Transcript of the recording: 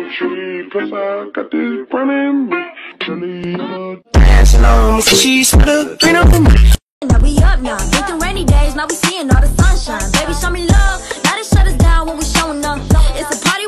tree, cause I got this burning me. Dancing on me, so she's the green on me. Now we up now, get the rainy days, now we seeing all the sunshine. Baby, show me love, now they shut us down when we showing up. It's a party.